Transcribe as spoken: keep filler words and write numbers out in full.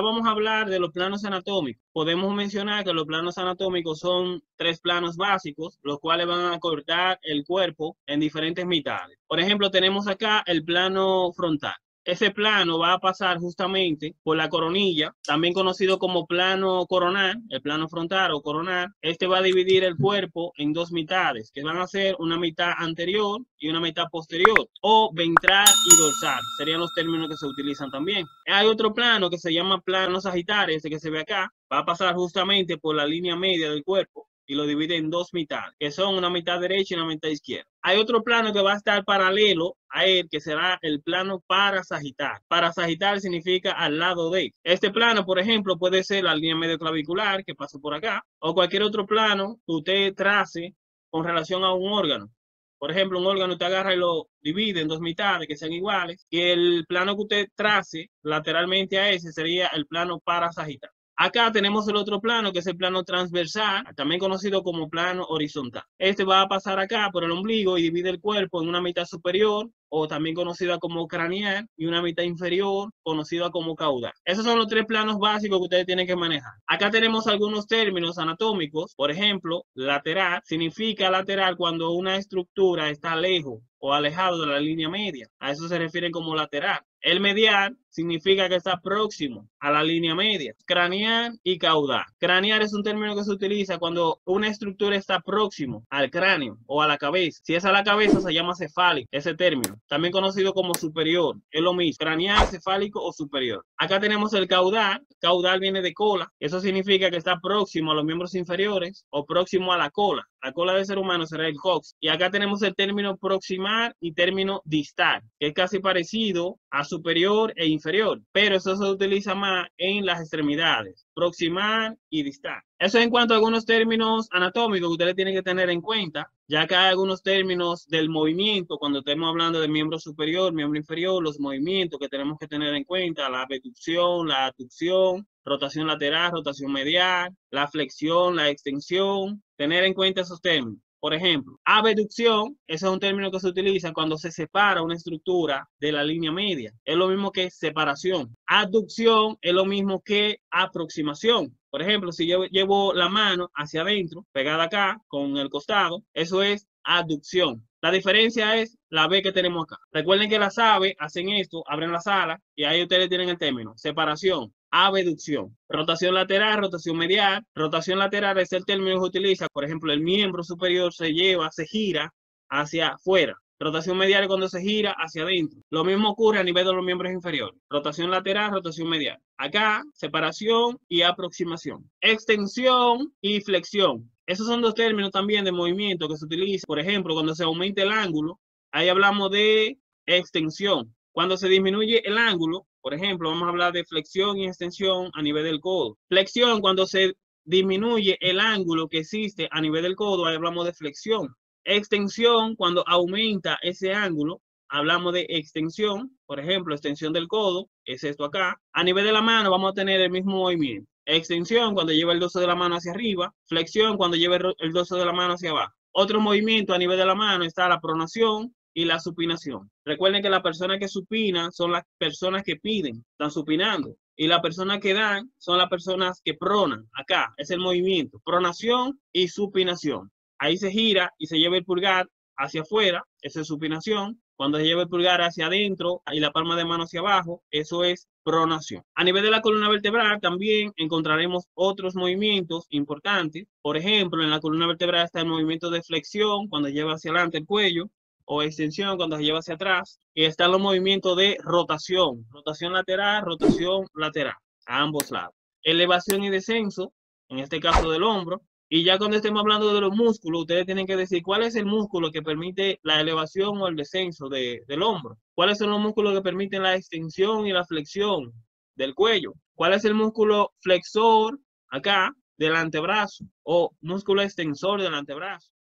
vamos a hablar de los planos anatómicos. Podemos mencionar que los planos anatómicos son tres planos básicos, los cuales van a cortar el cuerpo en diferentes mitades. Por ejemplo, tenemos acá el plano frontal. Ese plano va a pasar justamente por la coronilla, también conocido como plano coronal, el plano frontal o coronal. Este va a dividir el cuerpo en dos mitades, que van a ser una mitad anterior y una mitad posterior, o ventral y dorsal, serían los términos que se utilizan también. Hay otro plano que se llama plano sagitario, este que se ve acá, va a pasar justamente por la línea media del cuerpo y lo divide en dos mitades, que son una mitad derecha y una mitad izquierda. Hay otro plano que va a estar paralelo a él, que será el plano parasagital. Parasagital significa al lado de. Este plano, por ejemplo, puede ser la línea medio clavicular que pasa por acá, o cualquier otro plano que usted trace con relación a un órgano. Por ejemplo, un órgano usted agarra y lo divide en dos mitades que sean iguales, y el plano que usted trace lateralmente a ese sería el plano parasagital. Acá tenemos el otro plano, que es el plano transversal, también conocido como plano horizontal. Este va a pasar acá por el ombligo y divide el cuerpo en una mitad superior, o también conocida como craneal, y una mitad inferior, conocida como caudal. Esos son los tres planos básicos que ustedes tienen que manejar. Acá tenemos algunos términos anatómicos. Por ejemplo, lateral significa lateral cuando una estructura está lejos o alejado de la línea media. A eso se refiere como lateral. El medial significa que está próximo a la línea media. Craneal y caudal. Craneal es un término que se utiliza cuando una estructura está próximo al cráneo o a la cabeza. Si es a la cabeza, se llama cefálico, ese término. También conocido como superior. Es lo mismo. Craneal, cefálico o superior. Acá tenemos el caudal. Caudal viene de cola. Eso significa que está próximo a los miembros inferiores o próximo a la cola. La cola del ser humano será el cox. Y acá tenemos el término proximal y término distal, que es casi parecido a superior e inferior, pero eso se utiliza más en las extremidades, proximal y distal. Eso en cuanto a algunos términos anatómicos que ustedes tienen que tener en cuenta, ya que hay algunos términos del movimiento, cuando estemos hablando de miembro superior, miembro inferior, los movimientos que tenemos que tener en cuenta, la abducción, la aducción, rotación lateral, rotación medial, la flexión, la extensión, tener en cuenta esos términos. Por ejemplo, abducción, ese es un término que se utiliza cuando se separa una estructura de la línea media. Es lo mismo que separación. Aducción es lo mismo que aproximación. Por ejemplo, si yo llevo la mano hacia adentro, pegada acá, con el costado, eso es aducción. La diferencia es la B que tenemos acá. Recuerden que las aves hacen esto, abren las alas, y ahí ustedes tienen el término. Separación. Abducción. Rotación lateral, rotación medial. Rotación lateral es el término que se utiliza. Por ejemplo, el miembro superior se lleva, se gira hacia afuera. Rotación medial es cuando se gira hacia adentro. Lo mismo ocurre a nivel de los miembros inferiores. Rotación lateral, rotación medial. Acá, separación y aproximación. Extensión y flexión. Esos son dos términos también de movimiento que se utilizan. Por ejemplo, cuando se aumenta el ángulo, ahí hablamos de extensión. Cuando se disminuye el ángulo, por ejemplo, vamos a hablar de flexión y extensión a nivel del codo. Flexión, cuando se disminuye el ángulo que existe a nivel del codo, ahí hablamos de flexión. Extensión, cuando aumenta ese ángulo, hablamos de extensión. Por ejemplo, extensión del codo, es esto acá. A nivel de la mano vamos a tener el mismo movimiento. Extensión, cuando lleva el dorso de la mano hacia arriba. Flexión, cuando lleva el dorso de la mano hacia abajo. Otro movimiento a nivel de la mano está la pronación y la supinación. Recuerden que las personas que supinan son las personas que piden, están supinando. Y las personas que dan son las personas que pronan. Acá es el movimiento, pronación y supinación. Ahí se gira y se lleva el pulgar hacia afuera, esa es supinación. Cuando se lleva el pulgar hacia adentro y la palma de mano hacia abajo, eso es pronación. A nivel de la columna vertebral también encontraremos otros movimientos importantes. Por ejemplo, en la columna vertebral está el movimiento de flexión, cuando lleva hacia adelante el cuello, o extensión, cuando se lleva hacia atrás. Y están los movimientos de rotación, rotación lateral, rotación lateral, a ambos lados. Elevación y descenso, en este caso del hombro. Y ya cuando estemos hablando de los músculos, ustedes tienen que decir cuál es el músculo que permite la elevación o el descenso de, del hombro. ¿Cuáles son los músculos que permiten la extensión y la flexión del cuello? ¿Cuál es el músculo flexor acá del antebrazo o músculo extensor del antebrazo?